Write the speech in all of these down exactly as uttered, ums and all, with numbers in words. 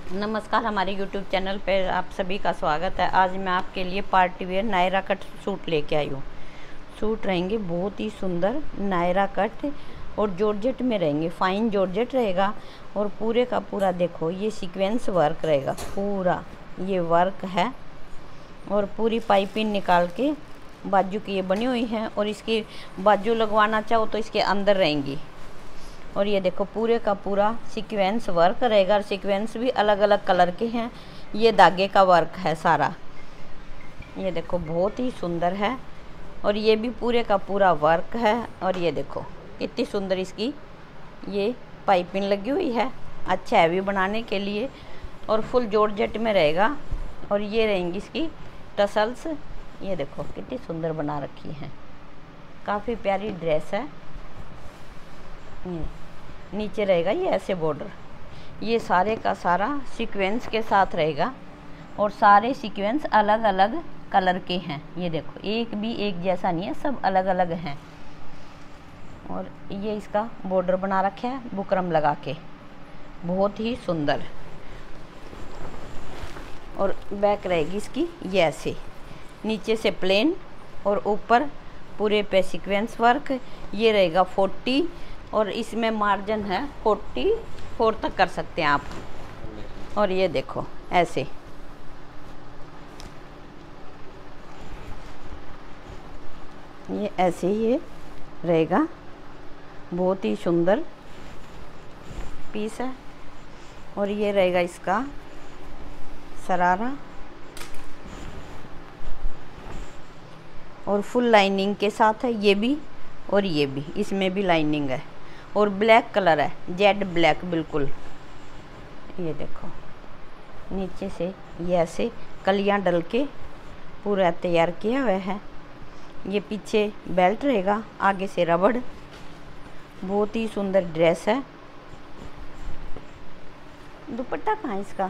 नमस्कार, हमारे YouTube channel पर आप सभी का स्वागत है। आज मैं आपके लिए party wear Nayra cut suit लेके आई हूँ। सूट रहेंगे बहुत ही सुंदर नायरा कट और जॉर्जेट में रहेंगे, फाइन जॉर्जेट रहेगा। और पूरे का पूरा देखो ये सीक्वेंस वर्क रहेगा, पूरा ये वर्क है। और पूरी पाइपिंग निकाल के बाजू की ये बनी हुई है। और इसकी बाजू लगवाना चाहो तो इसके अंदर रहेंगी। और ये देखो पूरे का पूरा सीक्वेंस वर्क रहेगा। और सीक्वेंस भी अलग अलग कलर के हैं। ये धागे का वर्क है सारा, ये देखो बहुत ही सुंदर है। और ये भी पूरे का पूरा वर्क है। और ये देखो कितनी सुंदर इसकी ये पाइपिंग लगी हुई है, अच्छा हैवी बनाने के लिए। और फुल जॉर्जेट में रहेगा। और ये रहेंगी इसकी टसल्स, ये देखो कितनी सुंदर बना रखी है, काफ़ी प्यारी ड्रेस है। ये नीचे रहेगा ये ऐसे बॉर्डर, ये सारे का सारा सीक्वेंस के साथ रहेगा। और सारे सीक्वेंस अलग अलग कलर के हैं, ये देखो एक भी एक जैसा नहीं है, सब अलग अलग हैं। और ये इसका बॉर्डर बना रखा है बुकरम लगा के, बहुत ही सुंदर। और बैक रहेगी इसकी ये ऐसे, नीचे से प्लेन और ऊपर पूरे पे सीक्वेंस वर्क। ये रहेगा फोर्टी और इसमें मार्जिन है फोर्टी फोर तक कर सकते हैं आप। और ये देखो ऐसे, ये ऐसे ये रहेगा, बहुत ही सुंदर पीस है। और ये रहेगा इसका शरारा और फुल लाइनिंग के साथ है ये भी। और ये भी, इसमें भी लाइनिंग है। और ब्लैक कलर है, जेड ब्लैक बिल्कुल। ये देखो नीचे से ये ऐसे कलियां डल के पूरा तैयार किया हुआ है। ये पीछे बेल्ट रहेगा, आगे से रबड़, बहुत ही सुंदर ड्रेस है। दुपट्टा कहाँ है इसका?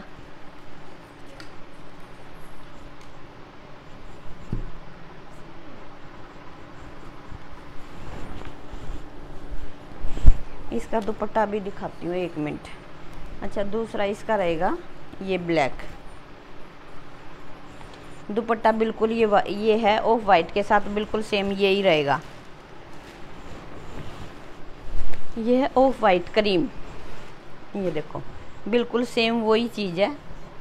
इसका दुपट्टा भी दिखाती हूँ, एक मिनट। अच्छा, दूसरा इसका रहेगा ये ब्लैक दुपट्टा, बिल्कुल ये ये है ऑफ वाइट के साथ, बिल्कुल सेम यही रहेगा। ये है ऑफ वाइट क्रीम, ये देखो बिल्कुल सेम वही चीज़ है।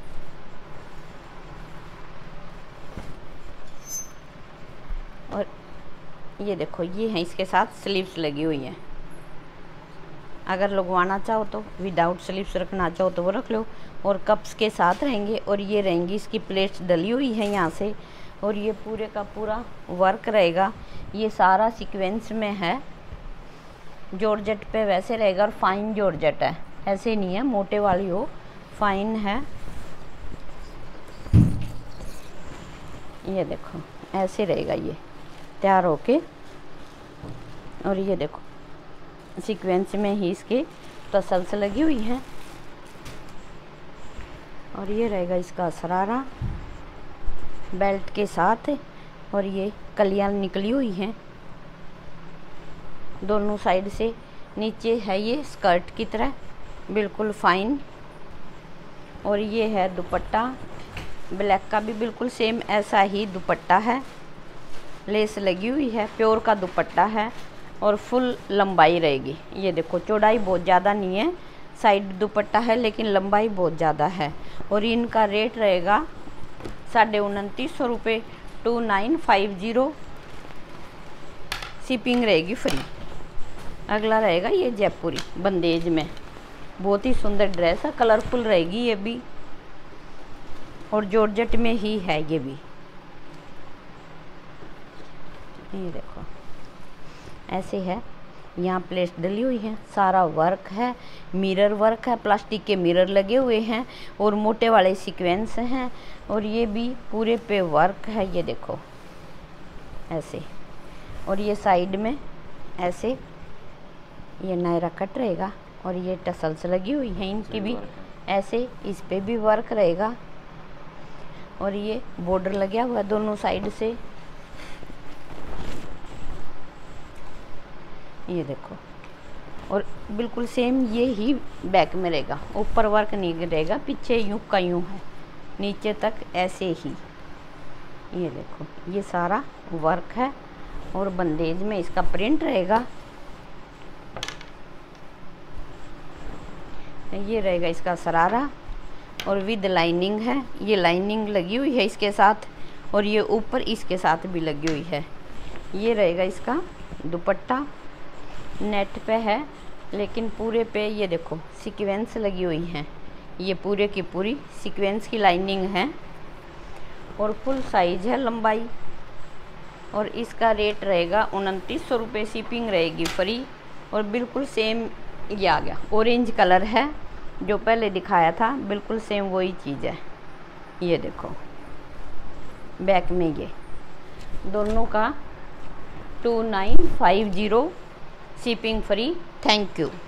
और ये देखो ये है, इसके साथ स्लीव्स लगी हुई हैं। अगर लगवाना चाहो तो विदाउट स्लीव्स रखना चाहो तो वो रख लो। और कप्स के साथ रहेंगे। और ये रहेंगी इसकी प्लेट्स डली हुई है यहाँ से। और ये पूरे का पूरा वर्क रहेगा, ये सारा सीक्वेंस में है। जॉर्जेट पे वैसे रहेगा। और फाइन जॉर्जेट है, ऐसे नहीं है मोटे वाली हो, फाइन है। ये देखो ऐसे रहेगा ये तैयार होके। और ये देखो सीक्वेंस में ही इसके टसल्स लगी हुई हैं। और ये रहेगा इसका शरारा बेल्ट के साथ। और ये कलियां निकली हुई हैं दोनों साइड से। नीचे है ये स्कर्ट की तरह, बिल्कुल फाइन। और ये है दुपट्टा, ब्लैक का भी बिल्कुल सेम ऐसा ही दुपट्टा है, लेस लगी हुई है, प्योर का दुपट्टा है। और फुल लंबाई रहेगी, ये देखो चौड़ाई बहुत ज़्यादा नहीं है, साइड दुपट्टा है लेकिन लंबाई बहुत ज़्यादा है। और इनका रेट रहेगा साढ़े उनतीस सौ रुपये, two nine five zero. Shipping रहेगी फ्री। अगला रहेगा ये जयपुरी बंदेज में, बहुत ही सुंदर ड्रेस है, कलरफुल रहेगी ये भी। और जॉर्जेट में ही है ये भी, ये देखो ऐसे है। यहाँ प्लेट्स डली हुई हैं, सारा वर्क है, मिरर वर्क है, प्लास्टिक के मिरर लगे हुए हैं। और मोटे वाले सीक्वेंस हैं। और ये भी पूरे पे वर्क है, ये देखो ऐसे। और ये साइड में ऐसे ये नायरा कट रहेगा। और ये टसल्स लगी हुई हैं इनकी भी ऐसे, इस पे भी वर्क रहेगा। और ये बॉर्डर लगा हुआ है दोनों साइड से, ये देखो और बिल्कुल सेम ये ही बैक में रहेगा, ऊपर वर्क नहीं रहेगा, पीछे यूं का यूं है, नीचे तक ऐसे ही। ये देखो ये सारा वर्क है और बंदेज में इसका प्रिंट रहेगा। ये रहेगा इसका सरारा और विद लाइनिंग है, ये लाइनिंग लगी हुई है इसके साथ और ये ऊपर इसके साथ भी लगी हुई है। ये रहेगा इसका दुपट्टा, नेट पे है लेकिन पूरे पे ये देखो सीक्वेंस लगी हुई हैं, ये पूरे की पूरी सीक्वेंस की लाइनिंग है और फुल साइज है लंबाई। और इसका रेट रहेगा उनतीस सौ रुपये, शिपिंग रहेगी फ्री। और बिल्कुल सेम ये आ गया, ऑरेंज कलर है जो पहले दिखाया था, बिल्कुल सेम वही चीज़ है। ये देखो बैक में ये दोनों का two nine five zero, shipping free. Thank you.